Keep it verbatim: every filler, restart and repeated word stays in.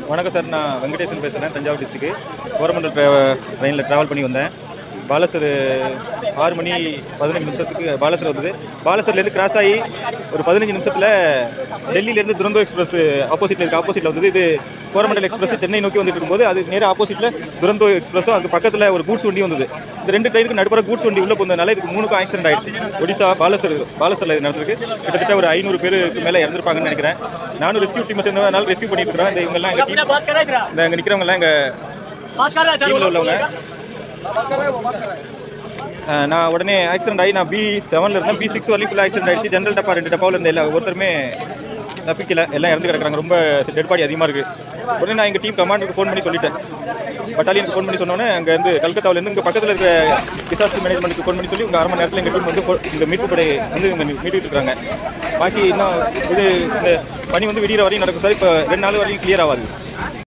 வணக்கம் சார், நான் வெங்கடேசன் பேசுகிறேன். தஞ்சாவூர் டிஸ்ட்ரிக்ட் கோரமண்டல் ட்ரெயினில் ட்ராவல் பண்ணி வந்தேன். பாலசர் ஆறு மணி பதினஞ்சு நிமிஷத்துக்கு பாலசர் வந்தது. பாலசர்லேருந்து கிராஸ் ஆகி ஒரு பதினஞ்சு நிமிஷத்தில் டெல்லியிலேருந்து துரந்தோ எக்ஸ்பிரஸ் ஆப்போசிட்டில் இருக்குது ஆப்போசிட்டில் வந்தது. இது கோரமண்டல் எக்ஸ்பிரஸ் சென்னை நோக்கி வந்துட்டு இருக்கும்போது அது நேராக ஆப்போசிட்டில் துரந்தோ எக்ஸ்பிரஸும் அதுக்கு பக்கத்தில் ஒரு கூட்ஸ் வண்டி வந்தது. இந்த ரெண்டு ட்ரெயினுக்கு நடுப்புற கூட்ஸ் வண்டி உள்ளே போனதுனால இதுக்கு மூணுக்கும் ஆக்சிடென்ட் ஆயிடுச்சு. ஒடிசா பாலசர் பாலசரில் இது நடந்திருக்கு. கிட்டத்தட்ட ஒரு ஐநூறு பேருக்கு மேலே இறந்துருப்பாங்கன்னு நினைக்கிறேன். நானும் ரெஸ்கியூ டீம் சேர்ந்தனால ரெஸ்கியூ பண்ணிட்டு இருக்கிறேன். இந்த இவங்கெல்லாம் எங்கள் டீம், இந்த அங்கே நிற்கிறவங்கலாம் எங்கள் டீமில் உள்ளவங்க. நான் உடனே ஆக்சிடென்ட் ஆகி நான் பி செவனில் இருந்தேன். பி சிக்ஸ் வரைக்கும் ஆக்சிடென்ட் ஆகிடுச்சு. ஜென்ரல் டப்பா ரெண்டு டப்பாவில் இருந்த எல்லா ஒருத்தருமே தப்பிக்கல, எல்லாம் இறந்து கிடக்குறாங்க. ரொம்ப டெட் பாடி அதிகமாக இருக்குது. உடனே நான் எங்கள் டீம் கமாண்டருக்கு ஃபோன் பண்ணி சொல்லிட்டேன். பட்டாலியனுக்கு ஃபோன் பண்ணி சொன்னோன்னே அங்கேருந்து கல்கத்தாவிலேருந்து இங்கே பக்கத்தில் இருக்கிற டிசாஸ்டர் மேனேஜ்மெண்ட்டுக்கு ஃபோன் பண்ணி சொல்லி உங்கள் அரை மணி நேரத்தில் எங்கள் டீம் வந்து இந்த மீட்பு படை வந்து இங்கே மீட்டிட்டு இருக்காங்க. பாக்கி இன்னும் இது இந்த பணி வந்து விடிகிற வரையும் நடக்கும் சார். இப்போ ரெண்டு நாள் வரையும் கிளியர் ஆகாது.